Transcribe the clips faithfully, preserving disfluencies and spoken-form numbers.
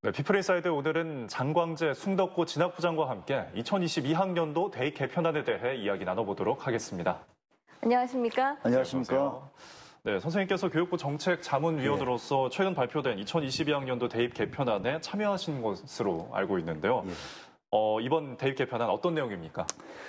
네, 피플인사이드 오늘은 장광재, 숭덕고 진학부장과 함께 이천이십이 학년도 대입 개편안에 대해 이야기 나눠보도록 하겠습니다. 안녕하십니까? 안녕하십니까? 네, 선생님께서 교육부 정책자문위원으로서 네. 최근 발표된 이천이십이 학년도 대입 개편안에 참여하신 것으로 알고 있는데요. 네. 어, 이번 대입 개편안 어떤 내용입니까?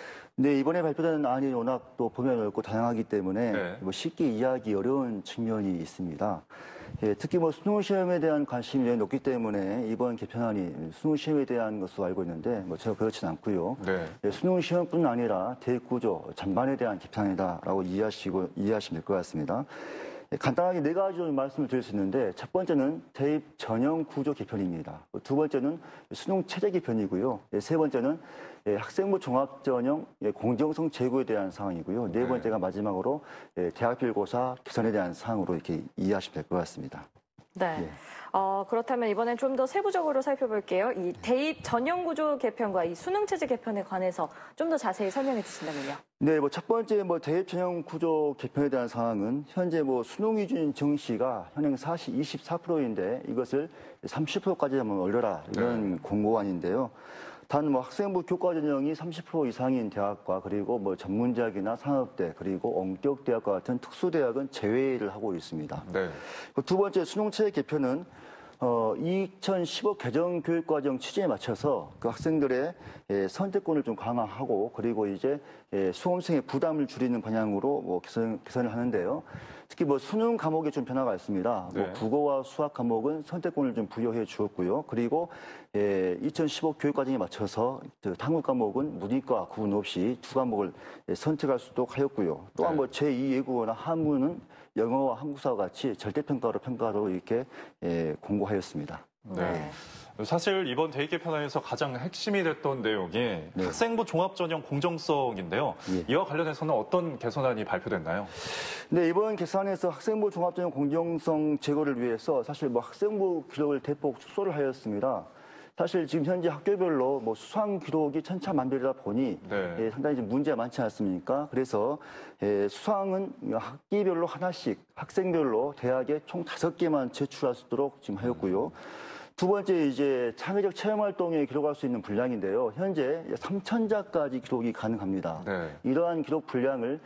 네, 이번에 발표된 안이 워낙 또 범위가 넓고 다양하기 때문에 네. 뭐 쉽게 이해하기 어려운 측면이 있습니다. 예, 특히 뭐 수능 시험에 대한 관심이 높기 때문에 이번 개편안이 수능 시험에 대한 것으로 알고 있는데 뭐 제가 그렇지는 않고요. 네. 예, 수능 시험뿐 아니라 대입 구조 전반에 대한 개편이다라고 이해하시고 이해하시면 될 것 같습니다. 예, 간단하게 네 가지로 말씀을 드릴 수 있는데 첫 번째는 대입 전형 구조 개편입니다. 두 번째는 수능 체제 개편이고요. 예, 세 번째는 예, 학생부 종합 전형 예, 공정성 제고에 대한 사항이고요. 네 번째가 네. 마지막으로 예, 대학별고사 개선에 대한 사항으로 이렇게 이해하시면 될 것 같습니다. 네. 예. 어, 그렇다면 이번엔 좀 더 세부적으로 살펴볼게요. 이 대입 전형 구조 개편과 이 수능 체제 개편에 관해서 좀 더 자세히 설명해 주신다면요. 네, 뭐 첫 번째 뭐 대입 전형 구조 개편에 대한 사항은 현재 뭐 수능 위준 정시가 현행 사실 이십사 퍼센트인데 이것을 삼십 퍼센트까지 한번 올려라 이런 네. 공고안인데요. 단 뭐 학생부 교과 전형이 삼십 퍼센트 이상인 대학과 그리고 뭐 전문대학이나 산업대 그리고 원격대학과 같은 특수대학은 제외를 하고 있습니다. 네. 두 번째 수능체제 개편은 어, 이천십오 개정 교육과정 취지에 맞춰서 그 학생들의 예, 선택권을 좀 강화하고 그리고 이제 예, 수험생의 부담을 줄이는 방향으로 뭐 개선, 개선을 하는데요. 특히 뭐 수능 과목에 좀 변화가 있습니다. 네. 뭐 국어와 수학 과목은 선택권을 좀 부여해 주었고요. 그리고 예, 이천십오 교육과정에 맞춰서 그 탐구 과목은 문이과 구분 없이 두 과목을 예, 선택할 수 있도록 하였고요. 또한 네. 뭐 제이 외국어나 한문은 영어와 한국사와 같이 절대평가로 평가로 이렇게 예, 공고하였습니다. 네. 네. 사실 이번 대입 개편안에서 가장 핵심이 됐던 내용이 네. 학생부 종합전형 공정성인데요. 예. 이와 관련해서는 어떤 개선안이 발표됐나요? 네, 이번 개선안에서 학생부 종합전형 공정성 제고를 위해서 사실 뭐 학생부 기록을 대폭 축소를 하였습니다. 사실 지금 현재 학교별로 뭐 수상 기록이 천차만별이다 보니 네. 예, 상당히 좀 문제가 많지 않습니까? 그래서 예, 수상은 학기별로 하나씩 학생별로 대학에 총 다섯 개만 제출할 수 있도록 지금 하였고요. 두 번째 이제 창의적 체험 활동에 기록할 수 있는 분량인데요. 현재 삼천 자까지 기록이 가능합니다. 네. 이러한 기록 분량을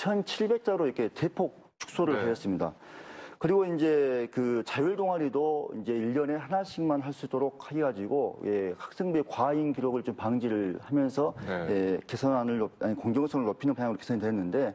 천칠백 자로 이렇게 대폭 축소를 네. 하였습니다. 그리고 이제 그 자율 동아리도 이제 일 년에 하나씩만 할 수 있도록 해가지고 예, 학생부의 과잉 기록을 좀 방지를 하면서 네. 예, 개선안을 높, 아니, 공정성을 높이는 방향으로 개선이 됐는데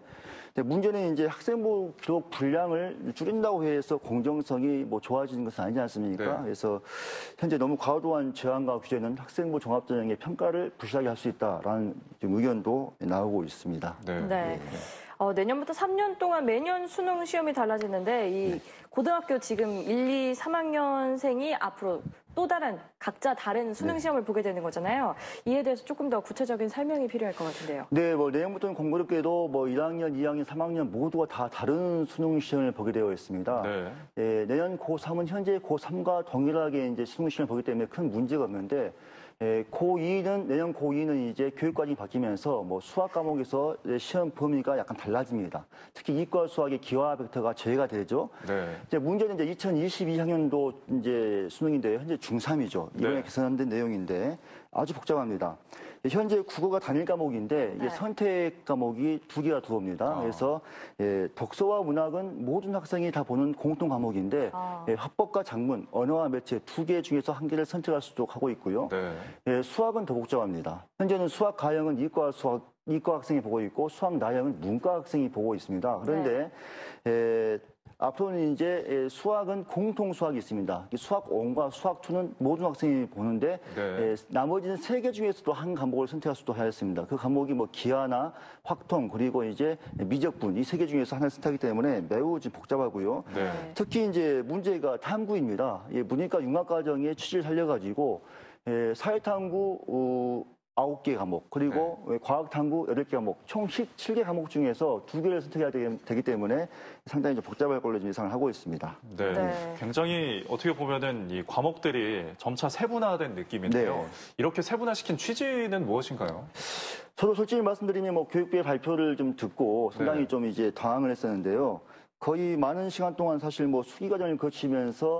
문제는 이제 학생부 기록 분량을 줄인다고 해서 공정성이 뭐 좋아지는 것은 아니지 않습니까? 네. 그래서 현재 너무 과도한 제한과 규제는 학생부 종합전형의 평가를 부실하게 할 수 있다라는 의견도 나오고 있습니다. 네. 네. 예. 어, 내년부터 삼 년 동안 매년 수능 시험이 달라지는데 이 네. 고등학교 지금 일, 이, 삼 학년생이 앞으로 또 다른 각자 다른 수능 시험을 네. 보게 되는 거잖아요. 이에 대해서 조금 더 구체적인 설명이 필요할 것 같은데요. 네, 뭐 내년부터는 공교롭게도 뭐 일 학년, 이 학년, 삼 학년 모두가 다 다른 수능 시험을 보게 되어 있습니다. 네. 예, 내년 고삼은 현재 고삼과 동일하게 이제 수능 시험을 보기 때문에 큰 문제가 없는데 예, 고이는 내년 고이는 이제 교육과정이 바뀌면서 뭐 수학 과목에서 시험 범위가 약간 달라집니다. 특히 이과 수학의 기하 벡터가 제외가 되죠. 네. 이제 문제는 이제 이천이십이 학년도 이제 수능인데 현재 중삼이죠. 이번에 네. 개선된 내용인데 아주 복잡합니다. 현재 국어가 단일 과목인데 이게 네. 선택 과목이 두 개가 들어옵니다. 아. 그래서 예, 독서와 문학은 모든 학생이 다 보는 공통 과목인데 아. 예, 화법과 작문, 언어와 매체 두 개 중에서 한 개를 선택할 수 있도록 하고 있고요. 네. 예, 수학은 더 복잡합니다. 현재는 수학 가형은 이과 수학 이과 학생이 보고 있고 수학 나형은 문과 학생이 보고 있습니다. 그런데 네. 예, 앞으로는 이제 수학은 공통 수학이 있습니다. 수학 일과 수학 이는 모든 학생이 보는데 네. 나머지는 세 개 중에서도 한 과목을 선택할 수도 하였습니다. 그 과목이 뭐 기하나 확통 그리고 이제 미적분 이 세 개 중에서 하나를 선택하기 때문에 매우 좀 복잡하고요. 네. 특히 이제 문제가 탐구입니다. 문이과 융합과정의 취지를 살려가지고 사회탐구 어, 아홉 개 과목, 그리고 네. 과학탐구 여덟 개 과목, 총 십칠 개 과목 중에서 두 개를 선택해야 되기 때문에 상당히 좀 복잡할 걸로 예상을 하고 있습니다. 네. 네. 굉장히 어떻게 보면은 이 과목들이 점차 세분화된 느낌인데요. 네. 이렇게 세분화시킨 취지는 무엇인가요? 저도 솔직히 말씀드리면 뭐 교육부의 발표를 좀 듣고 상당히 네. 좀 이제 당황을 했었는데요. 거의 많은 시간 동안 사실 뭐 수기 과정을 거치면서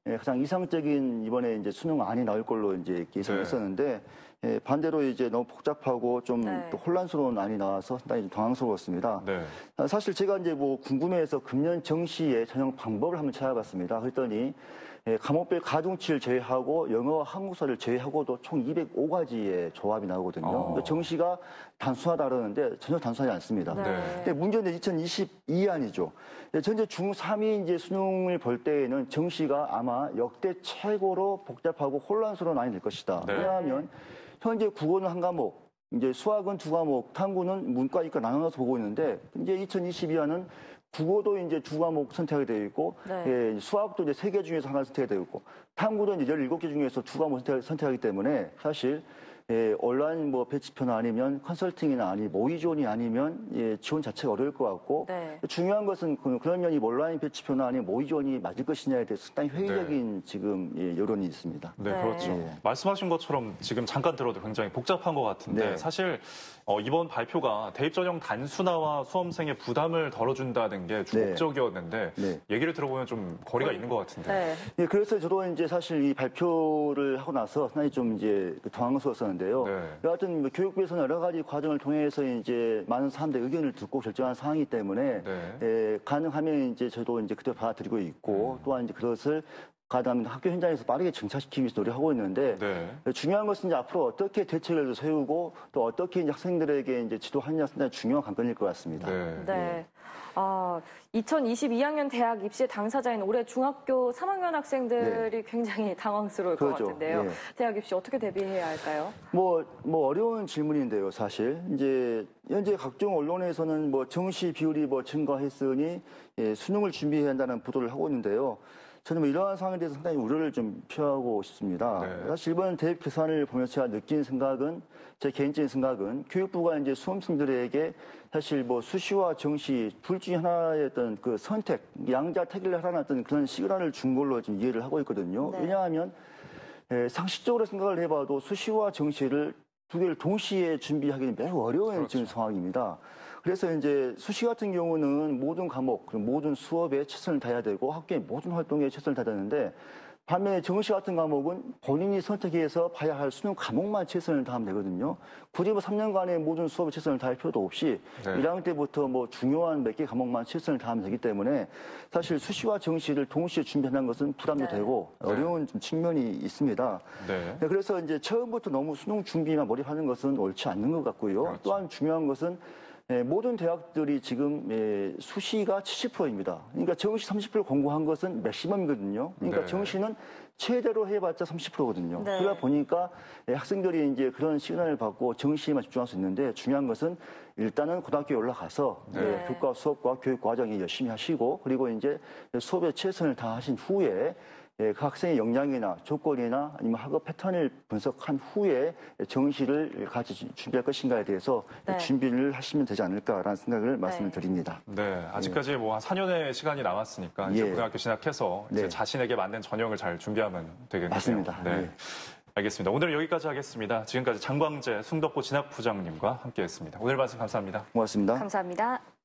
예, 가장 이상적인 이번에 이제 수능안이 나올 걸로 이제 예상했었는데 네. 예, 반대로 이제 너무 복잡하고 좀 네. 또 혼란스러운 안이 나와서 상당히 좀 당황스러웠습니다. 네. 사실 제가 이제 뭐 궁금해서 금년 정시의 전형 방법을 한번 찾아봤습니다. 그랬더니 예, 과목별 가중치를 제외하고 영어와 한국사를 제외하고도 총 이백오 가지의 조합이 나오거든요. 어. 그러니까 정시가 단순하다 그러는데 전혀 단순하지 않습니다. 네. 근데 문제는 이천이십이 안이죠. 전체 중삼 이 이제 수능을 볼 때에는 정시가 아마 역대 최고로 복잡하고 혼란스러운 안이 될 것이다. 네. 왜냐하면 현재 국어는 한 과목, 이제 수학은 두 과목, 탐구는 문과, 이과 나눠서 보고 있는데 이제 이천이십이 안은 국어도 이제 두 과목 선택이 되어 있고, 네. 예, 수학도 이제 세 개 중에서 하나 선택이 되어 있고, 탐구도 이제 열일곱 개 중에서 두 과목 선택, 선택하기 때문에 사실 예, 온라인 뭐 배치표나 아니면 컨설팅이나 아니 모의존이 아니면 예, 지원 자체가 어려울 것 같고 네. 중요한 것은 그, 그런 면이 온라인 배치표나 아니면 모의존이 맞을 것이냐에 대해서 상당히 회의적인 네. 지금 예, 여론이 있습니다. 네, 네. 그렇죠. 예. 말씀하신 것처럼 지금 잠깐 들어도 굉장히 복잡한 것 같은데 네. 사실 어, 이번 발표가 대입 전형 단순화와 수험생의 부담을 덜어준다는 게 주 목적이었는데 네. 네. 얘기를 들어보면 좀 거리가 있는 것 같은데. 네. 예, 그래서 저도 이제 사실 이 발표를 하고 나서 상당히 좀 이제 당황스러웠었는데. 네. 여하튼 뭐 교육부에서는 여러 가지 과정을 통해서 이제 많은 사람들의 의견을 듣고 결정한 사항이기 때문에 네. 에, 가능하면 이제 저도 이제 그대로 받아들이고 있고 음. 또한 이제 그것을 가담 학교 현장에서 빠르게 정착시키기 위해서 노력하고 있는데 네. 중요한 것은 이제 앞으로 어떻게 대책을 세우고 또 어떻게 이제 학생들에게 이제 지도하느냐 상당히 중요한 관건일 것 같습니다. 네. 네. 아, 이천이십이 학년 대학 입시 당사자인 올해 중학교 삼 학년 학생들이 네. 굉장히 당황스러울 그렇죠. 것 같은데요. 네. 대학 입시 어떻게 대비해야 할까요? 뭐, 뭐 어려운 질문인데요, 사실. 이제 현재 각종 언론에서는 뭐 정시 비율이 뭐 증가했으니 예, 수능을 준비해야 한다는 보도를 하고 있는데요. 저는 뭐 이러한 상황에 대해서 상당히 우려를 좀 표하고 싶습니다. 네. 사실 이번 대입 계산을 보면서 제가 느낀 생각은, 제 개인적인 생각은 교육부가 이제 수험생들에게 사실 뭐 수시와 정시 둘 중에 하나의 어떤 그 선택, 양자 택일을 하라는 어떤 그런 시그널을 준 걸로 좀 이해를 하고 있거든요. 네. 왜냐하면 에, 상식적으로 생각을 해봐도 수시와 정시를 두 개를 동시에 준비하기는 매우 어려운 그렇죠. 지금 상황입니다. 그래서 이제 수시 같은 경우는 모든 과목, 모든 수업에 최선을 다해야 되고 학교의 모든 활동에 최선을 다해야 되는데 반면에 정시 같은 과목은 본인이 선택해서 봐야 할 수능 과목만 최선을 다하면 되거든요. 굳이 뭐 삼 년간의 모든 수업에 최선을 다할 필요도 없이 네. 일 학년 때부터 뭐 중요한 몇 개 과목만 최선을 다하면 되기 때문에 사실 수시와 정시를 동시에 준비하는 것은 부담도 네. 되고 어려운 좀 측면이 있습니다. 네. 네, 그래서 이제 처음부터 너무 수능 준비만 몰입하는 것은 옳지 않는 것 같고요. 그렇죠. 또한 중요한 것은 예, 모든 대학들이 지금 예, 수시가 칠십 퍼센트입니다. 그러니까 정시 삼십 퍼센트 공고한 것은 맥시멈이거든요. 그러니까 네. 정시는 최대로 해봤자 삼십 퍼센트거든요. 네. 그러다 보니까 예, 학생들이 이제 그런 시그널을 받고 정시에만 집중할 수 있는데 중요한 것은 일단은 고등학교에 올라가서 네. 예, 교과 수업과 교육 과정에 열심히 하시고 그리고 이제 수업에 최선을 다하신 후에 예, 그 학생의 역량이나 조건이나 아니면 학업 패턴을 분석한 후에 정시를 같이 준비할 것인가에 대해서 네. 준비를 하시면 되지 않을까라는 생각을 말씀을 드립니다. 네, 아직까지 뭐 한 사 년의 시간이 남았으니까 이제 예. 고등학교 진학해서 이제 네. 자신에게 맞는 전형을 잘 준비하면 되겠네요. 맞습니다. 네. 네. 알겠습니다. 오늘 여기까지 하겠습니다. 지금까지 장광재 숭덕고 진학부장님과 함께했습니다. 오늘 말씀 감사합니다. 고맙습니다. 감사합니다.